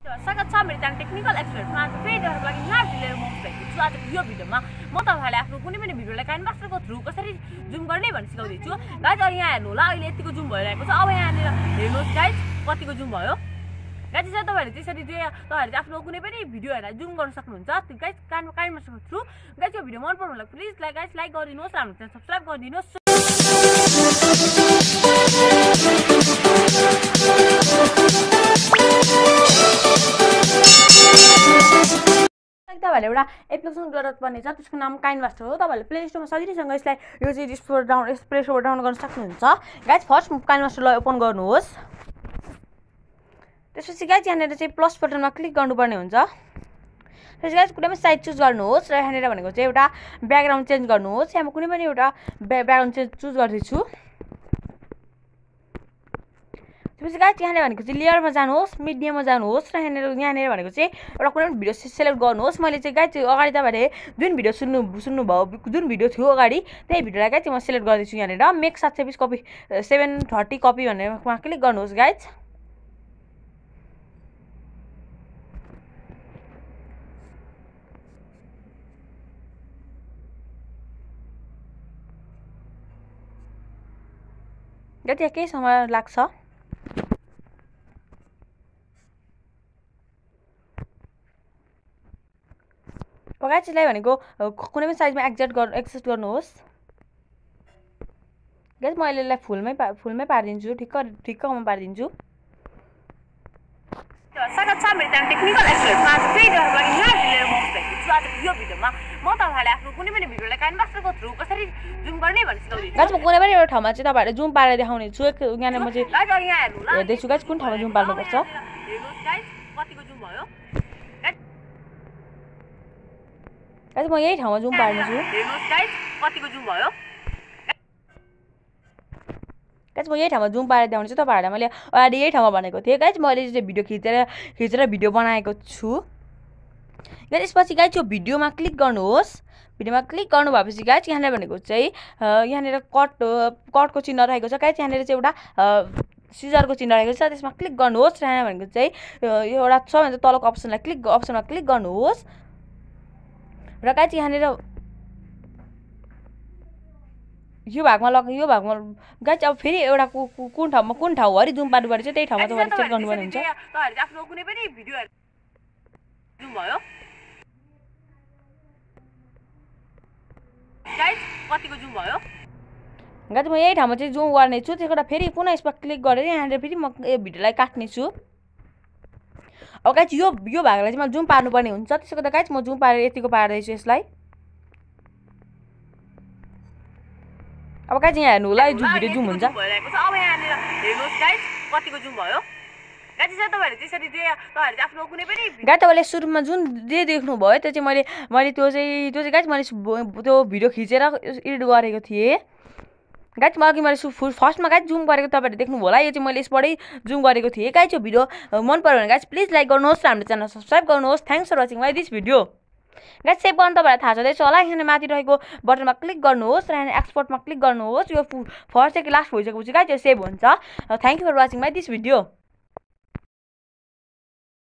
स्वागत छ मेरो च्यानल टेक्निकल एक्सपर्टमा। आज फेरि देखाउनको लागि नयाँ भिडियो लिएर म उपस्थित छु। आजको यो भिडियोमा म तपाईहरुलाई आफ्नो कुनै पनि भिडियोलाई काइनमास्टरको थ्रु कसरी जुम गर्ने भन्ने सिकाउँदै छु। गाइस अहिले यहाँ हेर्नु होला, अहिले यतिको जुम भइरहेको छ। अब यहाँनिर हेर्नुस् गाइस कतिको जुम भयो। गाइस चाहिँ तपाईहरुले त्यसरी चाहिँ तपाईहरुले आफ्नो कुनै पनि भिडियो हेरेर जुम गर्न सक्नुहुन्छ। गाइस काइनमास्टरको थ्रु। गाइस यो भिडियो मन पर्नु होला प्लिज लाइक गरिदिनुस् र हाम्रो च्यानल सब्स्क्राइब गरिदिनुस्। तपाईहरुले एउटा एप्लिकेसन डाउनलोड पर्ने छ, त्यसको नाम काइनमास्टर हो। तपाईहरुले प्ले स्टोरमा सजिलैसँग यसलाई यो चाहिँ प्ले स्टोरमा डाउनलोड गर्न सक्नुहुन्छ। गाइस फर्स्ट काइनमास्टरलाई ओपन गर्नुहोस्। त्यसपछि गाइस यहाँनिर चाहिँ प्लस बटनमा क्लिक गर्नुपर्ने हुन्छ। त्यसपछि गाइस कुनै पनि साइड चुज गर्नुहोस् र यहाँनिर भनेको चाहिँ एउटा ब्याकग्राउन्ड चेन्ज गर्नुहोस्। यहाँ म कुनै पनि एउटा ब्याकग्राउन्ड चुज गर्दैछु। त्यसपछि गाइस यहाँले भनेको चाहिँ लेयरमा जानुहोस्, मिडियामा जानुहोस् र यहाँनिर भनेको चाहिँ एउटा कुनै पनि भिडियो सेलेक्ट गर्नुहोस्। मैले चाहिँ गाइस अगाडि तपाईँले जुन भिडियो सुन्नुभयो, जुन भिडियो थियो अगाडि त्यही भिडियोलाई गाइस म सेलेक्ट गर्दैछु। यहाँनिर मेक 720 कपी 730 कपी भनेरमा क्लिक गर्नुहोस् गाइस। गाइस यहाँ केही समय लाग्छ। गाइसलाई भनेको कुनै पनि साइजमा एडजस्ट गर्नुहोस्। गाइस म अहिले यसलाई फुलमै पारिदिन्छु, ठिक्कमा पारिदिन्छु। स्वागत छ मेरो च्यानल टेक्निकल एक्सपर्टमा। आज फेरि देखाउनको लागि नयाँ भिडियो लिएर म उपस्थित छु। आजको यो भिडियोमा म तपाईहरुलाई आफ्नो कुनै पनि भिडियोलाई काइनमास्टरको थ्रु कसरी जुम गर्ने भन्ने सिकाउँदै छु। गाइस म कुनै पनि एउटा ठाउँमा चाहिँ तपाईहरुले जुम पारेर देखाउने छु। यहाँनिर म चाहिँ यहाँ हेर्नु होला, हेर्दैछु गाइस कुन ठाउँमा जुम पार्नुपर्छ। हेर्नुस् गाइस कतिको जुम भयो। गाइस म यही ठाउँमा जुम पार्नेछु। हेर्नुस् गाइस कतिको जुम भयो। गाइस म यही ठाउँमा जुम पारेर देखाउने छु। तपाईहरुलाई मैले अगाडि यही ठाउँमा भनेको थिएँ। गाइस मैले चाहिँ भिडियो खिचेर भिडियो बनाएको छु। गाइस यसपछि गाइस यो भिडियोमा क्लिक गर्नुहोस्। भिडियोमा क्लिक गर्नु भएपछि गाइस यहाँले भनेको चाहिँ यहाँनिर कटको चिन्ह रहेको छ। गाइस यहाँनिर चाहिँ एउटा सिजरको चिन्ह रहेको छ, त्यसमा क्लिक गर्नुहोस् र यहाँ भनेको चाहिँ यो एउटा सबैभन्दा तलको अप्सनमा क्लिक गर्नुहोस् र गाइस यहाँनिर यो भागमा गाइस अब फेरि एउटा कुन ठाउँ हरि जुम पार्नुपर्ने छ त्यही ठाउँमा तपाईहरुले चेक गर्नुपर्ने हुन्छ। तपाईहरुले आफ्नो कुनै पनि भिडियो जुम भयो। गाइस कतिको जुम भयो। गाइस म यही ठाउँमा चाहिँ जुम गर्ने छु। त्यसबाट फेरि पुनः यसमा क्लिक गरेर यहाँनिर फेरि म यो भिडियोलाई काट्ने छु। अब गाइस यो भागलाई चाहिँ म जुम पार्नुपर्ने हुन्छ। त्यसो गर्दा गाइस म जुम पारेर यतिको पार्दैछु यसलाई। अब गाइस यहाँ हेर्नु होला, जुम भिडियो जुम हुन्छ। भइरहेको छ। अब यहाँनिर हेर्नुस् गाइस कतिको जुम भयो। गाइस चाहिँ तपाईहरुले त्यसरी चाहिँ तपाईहरुले आफ्नो कुनै पनि गाइस तपाईले सुरुमा जुन जे देख्नु भयो त्यो चाहिँ मैले त्यो चाहिँ गाइस मैले त्यो भिडियो खिचेर एडिट गरेको थिएँ। गाइस म अघि मैले फर्स्टमा गाइस जुम गरेको तपाईहरुले देख्नु होला। यो चाहिँ मैले यसबाटै जुम गरेको थिएँ। गाइस यो भिडियो मन पर्यो भने गाइस प्लिज लाइक गर्नुहोस् र हाम्रो च्यानल सब्स्क्राइब गर्नुहोस्। Thanks for watching my this video. Guys save गर्न तपाईहरुलाई थाहा छँदैछ होला। यहाँ माथि रहेको बटनमा क्लिक गर्नुहोस् र यहाँ एक्सपोर्टमा क्लिक गर्नुहोस्। यो फर्स्ट चाहिँ लास्ट भइसकेपछि गाइस यो सेभ हुन्छ। Thank you for watching my this video.